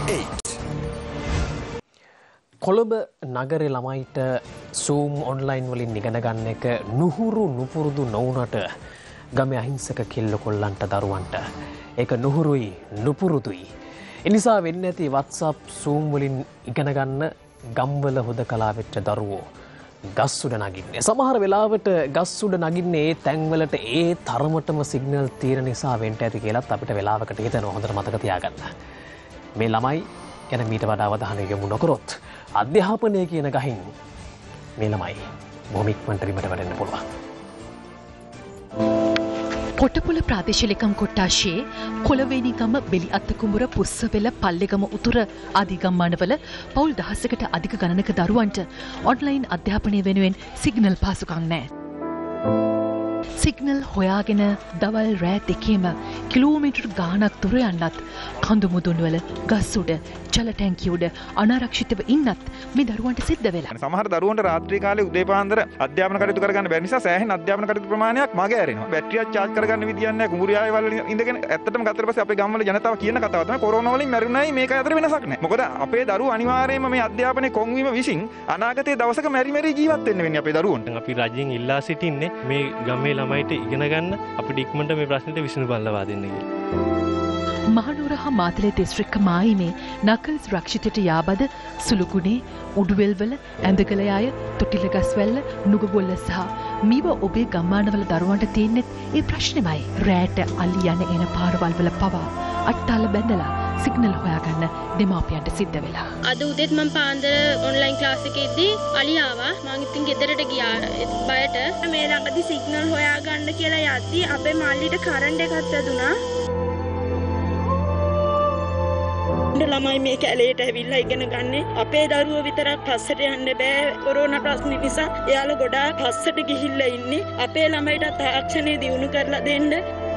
කොළඹ නගරේ ළමයිට Zoom online වලින් ඉගෙන ගන්න එක නුහුරු නුපුරුදු නොවුනට ගමේ අහිංසක කෙල්ල කොල්ලන්ට දරුවන්ට ඒක නුහුරුයි නුපුරුදුයි. ඒ නිසා වෙන්නේ නැති WhatsApp Zoom වලින් ඉගෙන ගන්න ගම්වල හොදකලා වෙච්ච දරුවෝ ගස් උඩ නගින්නේ. සමහර වෙලාවට ගස් උඩ නගින්නේ ඒ තැන්වලට ඒ තරමටම සිග්නල් තියෙන නිසා වෙන්න ඇති කියලාත් අපිට වෙලාවකට හිතෙනවා. හොඳට මතක තියාගන්න. මේ ළමයි ගැන මීට වඩා අවධානය යොමු නොකරොත් අධ්‍යාපනය කියන ගහින් මේ ළමයි බොහොම ඉක්මනට බිමට වැටෙන්න පුළුවන්. කොටපොළ ප්‍රාදේශීය ලේකම් කොට්ටාශයේ කොළවේනිගම බෙලි අත්තකුඹුර පුස්සවෙල පල්ලෙගම උතුර ආදී ගම්මානවල පවුල් දහසකට අධික ගණනක දරුවන්ට ඔන්ලයින් අධ්‍යාපනය වෙනුවෙන් සිග්නල් පහසුකම් නැහැ. සිග්නල් හොයාගෙන දවල් රෑ දෙකේම කිලෝමීටර් ගාණක් දුර යන්නත් කඳු මුදුන්වල ගස් උඩ ජල ටැංකිය උඩ අනාරක්ෂිතව ඉන්නත් මේ දරුවන්ට සිද්ධ වෙලා. සමහර දරුවන්ට රාත්‍රී කාලේ උදේ පාන්දර අධ්‍යාපන කටයුතු කරගන්න බැරි නිසා සෑහෙන අධ්‍යාපන කටයුතු ප්‍රමාණයක් මග ඇරෙනවා. බැටරියක් charge කරගන්න විදියක් නැහැ. කුඹුරියාවේ වල ඉඳගෙන ඇත්තටම ගත්තට පස්සේ අපේ ගම්වල ජනතාව කියන කතාව තමයි කොරෝනා වලින් මැරුණයි මේක අතර වෙනසක් නැහැ. මොකද අපේ දරුවෝ අනිවාර්යයෙන්ම මේ අධ්‍යාපනයේ කොන්වීම විසින් අනාගතයේ දවසක මැරි ජීවත් වෙන්න වෙන්නේ අපේ දරුවන්ට. අපි රජයෙන් ඉල්ලා සිටින්නේ මේ ගමේ ළමයිට ඉගෙන ගන්න අපිට ඉක්මනට මේ ප්‍රශ්නෙට විසඳුම් දෙන්න කියලා. මහනුවර හා මාතලේ දිස්ත්‍රික්ක මායිමේ නකල්ස් රක්ෂිතයට යාබද සුළුගුණේ උඩුවෙල්වල ඇඳගලයාය තොටිලගස්වැල්ල නුගගොල්ල සහ මීව ඔබේ ගම්මානවල දරුවන්ට තියෙන්නේ ඒ ප්‍රශ්නෙමයි. රෑට අලි යන එන පාරවල් වල පවා අට්ටාල බැඳලා සිග්නල් හොයාගන්න දෙමාපියන්ට සිද්ධ වෙලා. අද උදේත් මම පාන්දර ඔන්ලයින් ක්ලාස් එකේදී අලි ආවා. මම ඉතින් ගෙදරට ගියා බයට. මේ ළඟදී සිග්නල් හොයාගන්න කියලා යද්දී අපේ මල්ලිට කරන්ට් එකක් වැදුනා. ළමයි මේ කැලේට ඇවිල්ලා ඉගෙන ගන්නේ. අපේ දරුවෝ විතරක් පස්සට යන්න බෑ කොරෝනා ප්‍රශ්න නිසා. එයාලා ගොඩාක් පස්සට ගිහිල්ලා ඉන්නේ. අපේ ළමයිට තාක්ෂණය දියුණු කරලා දෙන්න.